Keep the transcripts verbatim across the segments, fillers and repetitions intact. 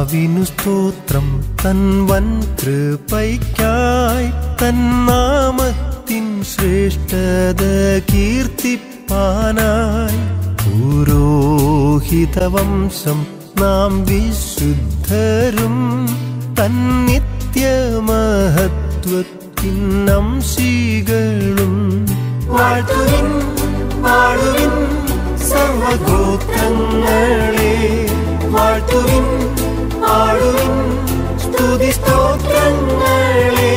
പിതാവിനു സ്തോത്രം തൻ വൻ കൃപയ്ക്കായി തൻ നാമത്തിൻ ശ്രേഷ്ഠത കീർത്തിപ്പാനായി പുരോഹിതവംശം നാം വിശുദ്ധരും തൻ നിത്യമഹത്വത്തിനംശികളും വാഴ്ത്തുവിൻ പാടുവിൻ സർവഗോത്രങ്ങളെ വാഴ്ത്തുവിൻ പാടുവിൻ സ്തുതി സ്തോത്രങ്ങളെ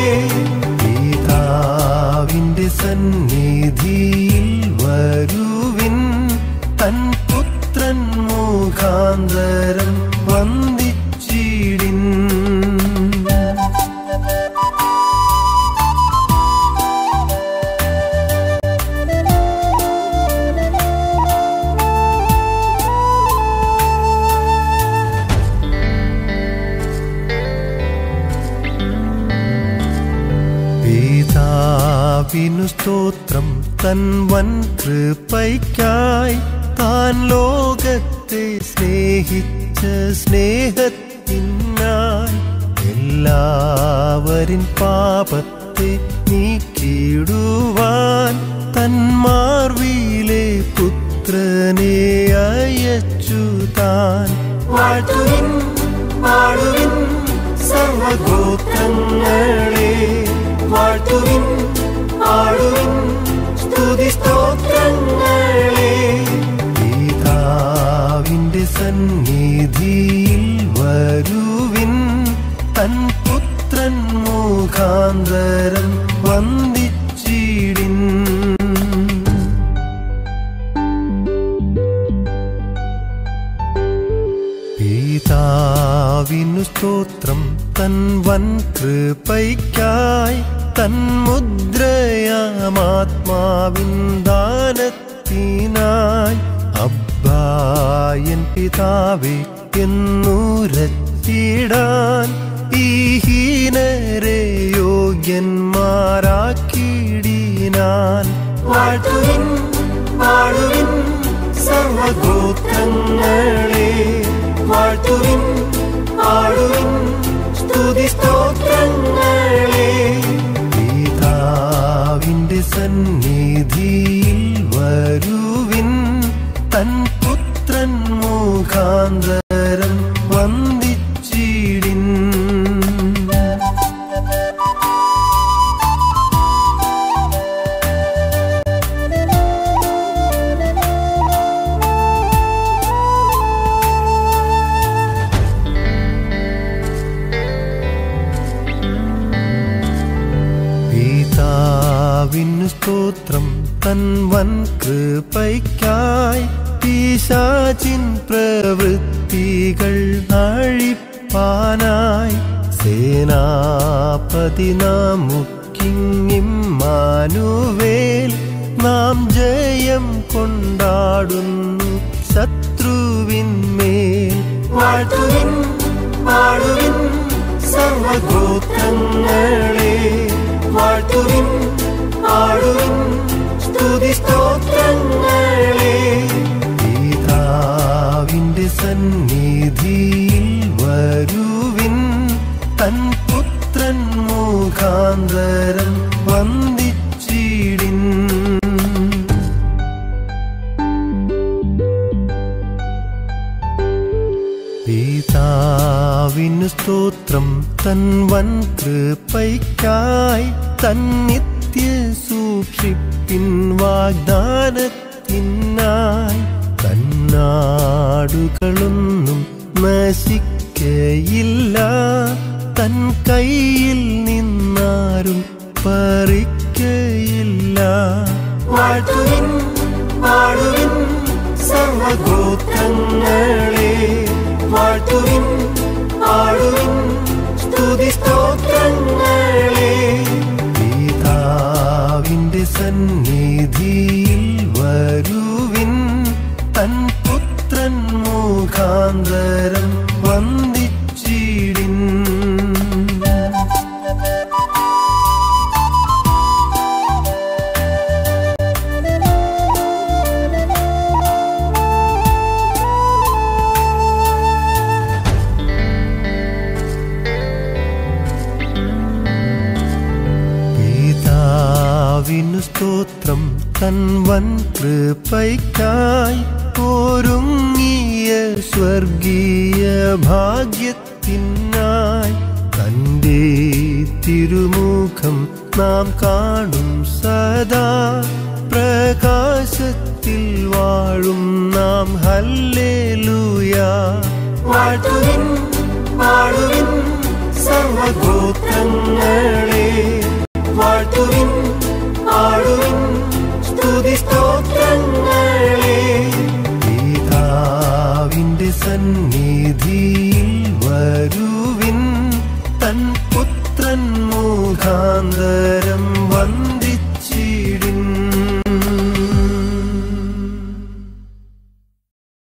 പിതാവിന്റെ സന്നിധിയിൽ വരുവിൻ തൻ പുത്രൻ മുഖാന്തരം വന്ദിച്ചിടിൻ പിതാവിനു സ്തോത്രം തൻ വൻ കൃപയ്ക്കായി താൻ ലോകത്തെ സ്നേഹിച്ച സ്നേഹത്തിനായി എല്ലാവരിൻ പാപത്തെ നീക്കിടുവാൻ തൻ മാർവിലെ പുത്രനെ അയച്ചു താൻ വാഴ്ത്തുവിൻ പാടുവിൻ സർവഗോത്രങ്ങളെ വാഴ്ത്തുവിൻ പാടുവിൻ സ്തുതി സ്തോത്രങ്ങളെ പിതാവിന്റെ സന്നിധിയിൽ വരുവിൻ തൻ പുത്രൻ മുഖാന്തരം വന്ദിച്ചിടിൻ പിതാവിനു സ്തോത്രം തൻ വൻ കൃപയ്ക്കായി തൻ മുദ്രയാമാത്മാവിൻ ദാനത്തിനായി അബ്ബായൻ പിതാവേ എന്നുരച്ചിടാൻ ഈ ഹീനരെ യോഗ്യന്മാരാക്കിടിനാൻ വാഴ്ത്തുവിൻ പാടുവിൻ സർവഗോത്രങ്ങളെ വാഴ്ത്തുവിൻ പാടുവിൻ സ്തുതി സ്തോത്രങ്ങളെ പിതാവിന്റെ സന്നിധിയിൽ വരുവിൻ തൻ പുത്രൻ മുഖാന്തരം വന്ദിച്ചിടിൻ പിതാവിനു സ്തോത്രം തൻ വൻ കൃപയ്ക്കായി പിശാചിൻ പ്രവൃത്തികൾ അഴിപ്പാനായി സേനാപതി നമുക്കിമ്മാനുവേൽ നാം ജയം കൊണ്ടാടുന്നു ശത്രുവിന്മേൽ വാഴ്ത്തുവിൻ പാടുവിൻ സർവഗോത്രങ്ങളെ വാഴ്ത്തുവിൻ പാടുവിൻ സ്തുതി സ്തോത്രങ്ങളെ പിതാവിന്റെ സന്നിധിയിൽ വരുവിൻ തൻ പുത്രൻ മുഖാന്തരം വന്ദിച്ചിടിൻ പിതാവിനു സ്തോത്രം തൻ വൻ കൃപയ്ക്കായി തൻ നിത്യ സൂക്ഷിപ്പിൻ വാഗ്ദാനത്തിനായി തന്നാടുകളൊന്നും നശിക്കയില്ല തൻ കയ്യിൽ നിന്നാരും പറിക്കയില്ല വാഴ്ത്തുവിൻ പാടുവിൻ സർവഗോത്രങ്ങളെ വാഴ്ത്തുവിൻ പാടുവിൻ സ്തുതി സ്തോത്രങ്ങളെ പിതാവിന്റെ സന്നിധിയിൽ വരുവിൻ തൻ പുത്രൻ മുഖാന്തരം വന്ദിച്ചിടിൻ സ്തോത്രം തൻ വൻ കൃപയ്ക്കായി ഒരുങ്ങിയ സ്വർഗീയ ഭാഗ്യത്തിനായി തൻ്റെ തിരുമുഖം നാം കാണും സദാ പ്രകാശത്തിൽ വാഴും നാം ഹല്ലേലൂയാ. വാഴ്ത്തുവിൻ പാടുവിൻ സർവഗോത്രങ്ങളെ, വാഴ്ത്തുവിൻ